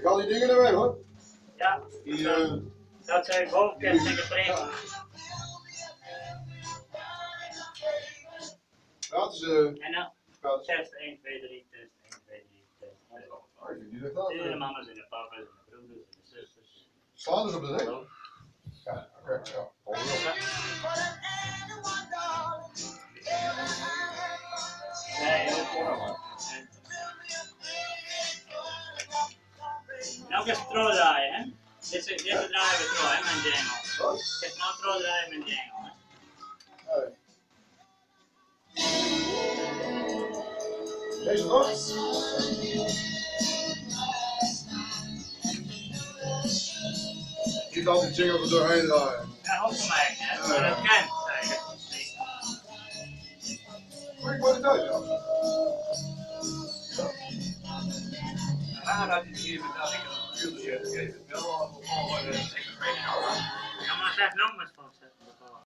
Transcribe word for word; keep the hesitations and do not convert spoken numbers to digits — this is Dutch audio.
Ik haal die dingen er weg hoor. Ja, Die, uh, dat zijn bovenkast en getraind. Ja, het is uh, En dan test één, twee, drie, test één, twee, drie, test. Oh, ik weet niet dat dat De uh, mama's en de papa's en de broeders en de zusters. Slaan dus op de nek? Ja, oké, okay, ja. Nee, dat is wel. En ook even trouw draaien, hè? Dit is draaien we trouw, hè, mijn jangle. Wat? Ik heb nou trouw draaien met jangle, hè? Nee. Deze nog? Niet altijd jingle er doorheen draaien. Ja, ook voor mij, hè? Maar dat kan, zei ik. Goeie kwaliteit, ja. Ja, dat is hier met dat ik een uurtje gegeven. Wel al voor de second training. Ja, maar zeg nog maar van.